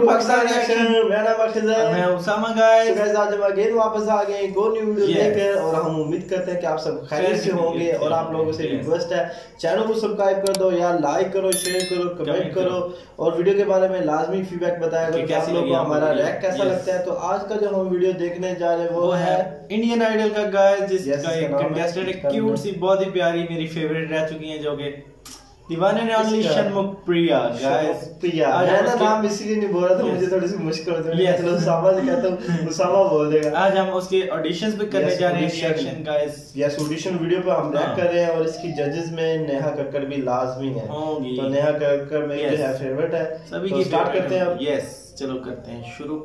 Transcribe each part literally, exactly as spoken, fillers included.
Pakistan action. मेरा नाम अखिज़र, मैं उसामा गाइस। सो गाइस आज हम अगेन वापस आ गए एक और न्यू वीडियो Yes. लेकर, और हम उम्मीद करते हैं कि आप सब खैरियत से होंगे। और आप लोगों से रिक्वेस्ट है, चैनल को सब्सक्राइब कर दो यार, लाइक करो, शेयर करो, कमेंट करो, और वीडियो के बारे में लाजमी फीडबैक बताया करो कि आप लोगों को हमारा रैक कैसा लगता है। तो आज का जो हम वीडियो देखने जा रहे हैं वो है इंडियन आइडल का गाइस, जिसका Yes, एक इसका नाम है कंटेस्टेंट एक क्यूट सी बहुत ही प्यारी मेरी फेवरेट रह चुकी है, जो कि दीवाने ने ओनली शनमुख प्रिया गाइस। प्रिया मैं ना नाम इसलिए नहीं बोल रहा था, मुझे थोड़ी सी मुश्किल होती है, Yes. चलो उसामा से कहता हूं, उसामा बोल देगा। आज हम उसके ऑडिशंस पे करने Yes, जा रहे हैं audition. Reaction guys. Yes, audition video पे हम रैक हाँ. कर रहे हैं, और इसकी जजेस में नेहा कक्कड़ भी लाजमी है। होंगी। तो नेहा कक्कड़ मेरी Yes. जो है फेवरेट है। सभी तो की स्टार्ट करते हैं अब। यस, चलो करते हैं शुरू।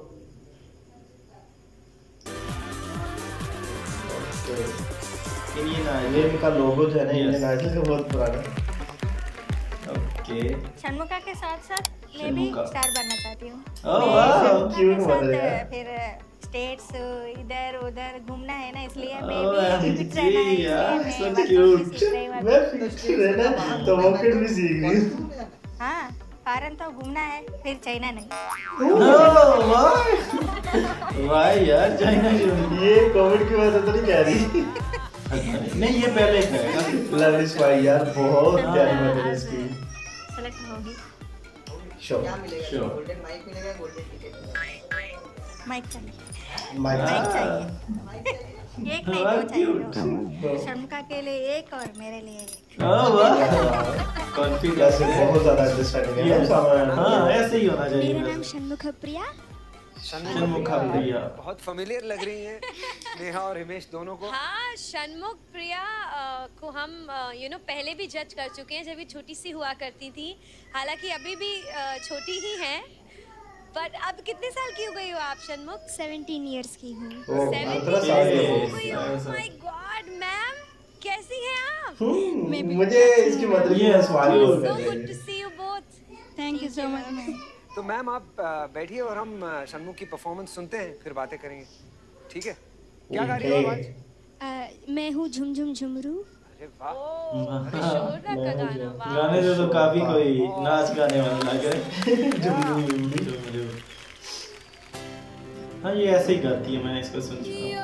इंडियन ये आइडल इनका लोगो जो है ना Yes. इंडियन आइडल का बहुत पुराना है। ओके। शनमुखा के साथ साथ मैं भी शनमुखा। स्टार बनना चाहती हूँ। ओह, मैं वाह, शनमुखा cute के मॉडल साथ है। फिर स्टेट्स इधर उधर घूमना है ना, इसलिए मैं ओह, भी फिट रहना है, जी, यार, इसलिए so मैं cute. वर्कआउट भी सीख रही हूँ मैं अभी। फिट रहना तो वॉकेट भी सीख रही हूँ। हाँ, फॉरेन तो घूमना है, फिर चाइना नहीं। ओह वाह वाह यार, चाइना क्यों? ये कोविड की वजह से तो नहीं कह रही। नहीं, ये पहले का लवली स्पाई यार, बहुत प्यारी मॉडल है इसकी। सेलेक्ट होगी। श्योर क्या मिलेगा? श्योर गोल्डन माइक मिलेगा, गोल्डन टिकट। माइक चाहिए, माइक माइक माइक चाहिए। एक नहीं, दो चाहिए, दो। शनमुखा के लिए एक और मेरे लिए एक। ओह वाह, कॉन्फिडेंस वैसे बहुत ज्यादा अंडरस्टैंडिंग है ना सामान। हाँ, ऐसे ही होना चाहिए। मेरा नाम शनमुखा प्रिया। शनमुखा प्रिया बहुत फेमिलियर लग रही हैं नेहा और हिमेश दोनों को। हाँ, शनमुख प्रिया अ, को हम यू नो पहले भी जज कर चुके हैं, जब ये छोटी सी हुआ करती थी। हालांकि अभी भी अ, छोटी ही हैं, पर अब कितने साल की हो गई हो आप शनमुख? सेवनटीन इयर्स की हूँ। ओह, सेवेंटी अठारह साल की की हो हो गई गई। हो। माय गॉड मैम, कैसी हैं आप? हम्म, मुझे इसकी मदद की Yes, सवाल ही सो कर good to see you both. Thank you so much ma'am. तो मैम आप अ, बैठिए और हम अ, शनमुख की परफॉर्मेंस सुनते हैं, फिर बातें करेंगे, ठीक है? क्या गा रही हो आज? मैं हूँ झुमझुम झुमरू। अरे वाह, ओह, बड़े जोरदार का गाना, वाह। गाने से तो काफी कोई नाच गाने वाला लग रहा है। हाँ, ये ऐसे ही गाती है, मैंने इसको सुन चुका हूँ।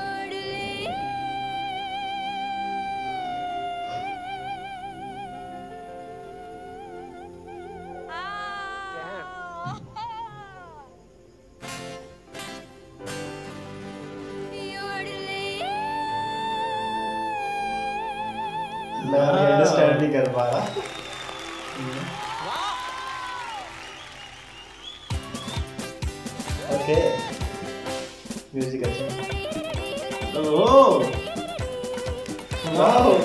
मैं अभी अंडरस्टैंड नहीं कर पा रहा। ओके, म्यूजिक अच्छा। ओह वाओ,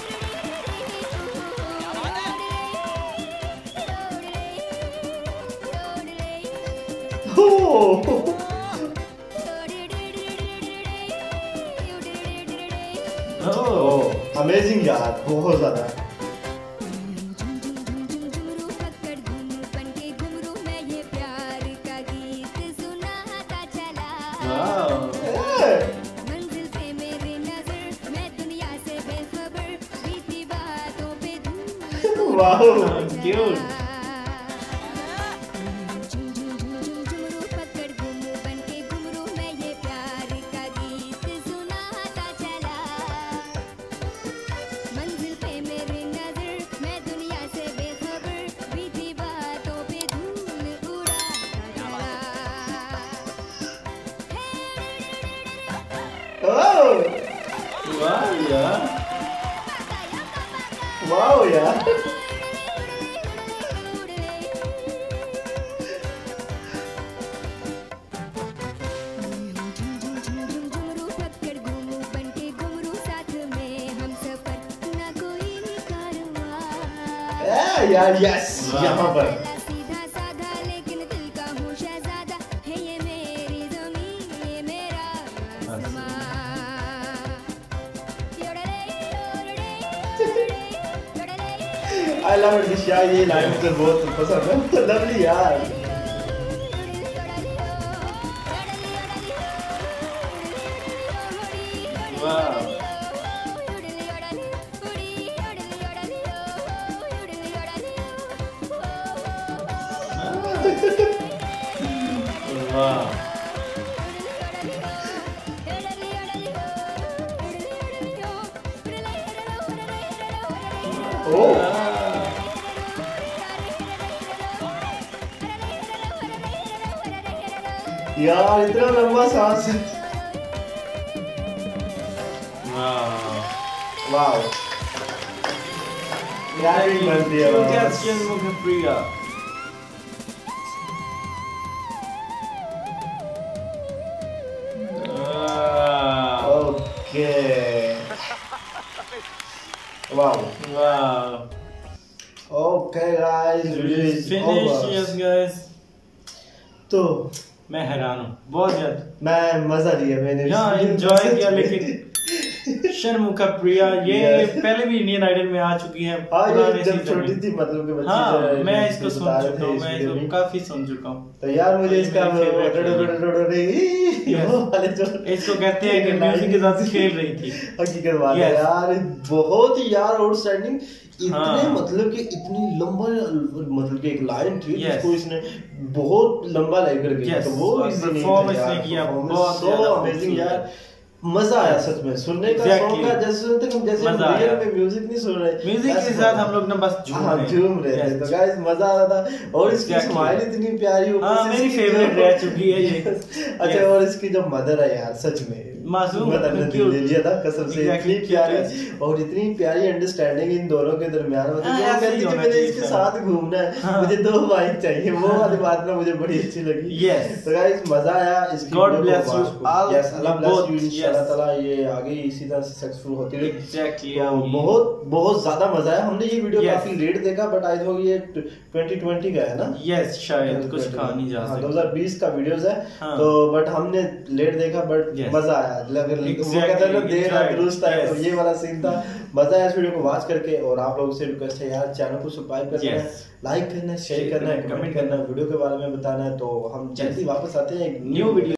ओह ओह, अमेजिंग यार, बहुत ज्यादा। वाह वाओ, क्यूट। ओह वाह यार, वाओ यार, यार यस, यहाँ पर आई लव इट दिशा, ये लाइन मुझे बहुत पसंद है। लवली यार, वाह वाह यार इतना लंबा सांस है। वाह यार ये बन दिया षणमुखप्रिया। ओके वाह वाह okay guys video is finish yes guys. तो मैं हैरान हूँ बहुत ज्यादा। मैं मजा लिया मैंने यहाँ एंजॉय किया लेकिन षणमुखप्रिया ये Yes. पहले भी इंडियन आइडल में आ चुकी है हाँ ये पुराने जब season छोटी में। थी मतलब के बच्चे हाँ जो है, मैं जो इसको सुन बता रहे चुका थे हूँ इस मैं वीडियो इसको में। काफी सुन चुका हूँ। तो यार मुझे ये इसका मेरी favorite है। Yes. वो वाले जो इसको कहते हैं कि म्यूजिक के साथ खेल रही थी। हकीकत बात है Yes. यार बहुत ही यार आउटस्टैंडिंग इतने हाँ। मतलब कि इतनी लंबा मतलब कि एक लाइन थी Yes. जिसको इसने बहुत लंबा लेकर गई Yes. तो वो और easy नहीं performance था यार, ने किया, performance बहुत so ज्यादा amazing खूबसूरत। यार मजा आया सच में सुनने का Exactly. सॉन्ग का जैसे सुनते हम जैसे हम मजा आया। रियल में म्यूजिक नहीं सुन रहे म्यूजिक के ऐसे साथ मजा। हम लोग ना बस झूम हाँ रहे हैं। झूम रहे थे Yes. तो गाइस मजा आ रहा था और इसकी Exactly. स्माइल इतनी प्यारी ऊपर हाँ से मेरी इसकी फेवरेट जो- रह चुकी है ये। अच्छा Yes. और इसकी जो मदर है यार सच में मासूम, मदर ने cute. ले लिया था कसम से Exactly, इतनी प्यारी cute. और इतनी प्यारी अंडरस्टैंडिंग इन दोनों के दरमियान मतलब हाँ, जो ऐसे ही कहती कि होना मुझे चाहिए इसके सब। साथ घूमना है हाँ. मुझे दो बाइक चाहिए वो वाली बात ना मुझे बड़ी अच्छी लगी Yes. तो गाइस मजा आया इसकी God वीडियो को bless you watch करो। all. Yes, अल्लाह bless both. you Yes. इंशाल्लाह ताला ये आगे इसी तरह से सक्सेसफुल होती रहे Exactly, तो आमीन। बहुत बहुत ज्यादा मजा आया हमने ये वीडियो Yes. काफी लेट देखा बट आई थिंक ये ट्वेंटी ट्वेंटी का है ना यस शायद कुछ कहा नहीं जा हाँ, सकता। दो हज़ार बीस का वीडियोस है हाँ। तो बट हमने लेट देखा बट Yes. मजा आया लग- वो Exactly, कहते हैं ना देर है enjoyed. दुरुस्त है तो Yes. ये वाला सीन था मजा आया इस वीडियो को वॉच करके और आप लोगों से रिक्वेस्ट है यार चैनल को सब्सक्राइब करना है Yes. लाइक करना है शेयर Share करना है करना है, कमेंट comment करना है वीडियो के बारे में बताना है तो हम जल्दी वापस आते हैं एक न्यू वीडियो